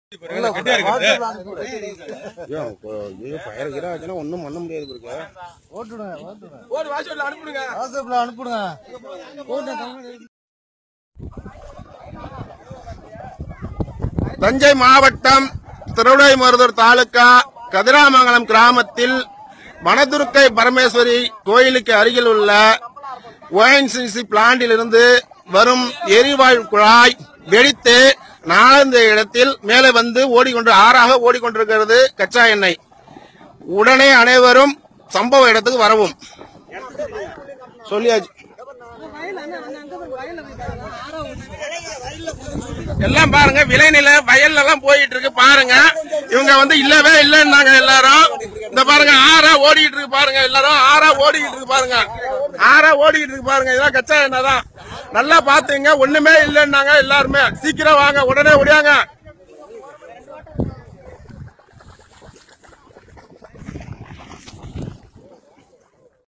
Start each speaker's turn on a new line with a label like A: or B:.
A: ஒன்னும் பண்ண முடியாது. அனுப்புடுங்க. தஞ்சை மாவட்டம் திருவிடைமருதூர் தாலுகா கதிராமங்கலம் கிராமத்தில் வனதுர்க்கை பரமேஸ்வரி கோயிலுக்கு அருகில் உள்ள ONGC பிளான்டில் இருந்து வரும் எரிவாயு குழாய் வெடித்து நாலந்த இடத்தில் மேலே வந்து ஆறாக ஓடிக்கொண்டிருக்கிறது கச்சா எண்ணெய். உடனே அனைவரும் சம்பவ இடத்துக்கு வரவும் சொல்லியாச்சு. எல்லாம் பாருங்க, விளைநில வயல்ல எல்லாம் போயிட்டு இருக்கு பாருங்க. இவங்க வந்து இல்லவே இல்லைன்னாங்க எல்லாரும். இந்த பாருங்க ஆறா ஓடிட்டு இருக்கு பாருங்க, எல்லாரும் ஆறா ஓடிட்டு இருக்கு பாருங்க, ஆறா ஓடிட்டு இருக்கு பாருங்க. இதெல்லாம் கச்சா எண்ணெய் தான். நல்லா பாத்துங்க, ஒண்ணுமே இல்லைன்னாங்க எல்லாருமே. சீக்கிரம் வாங்க, உடனே ஓடியாங்க.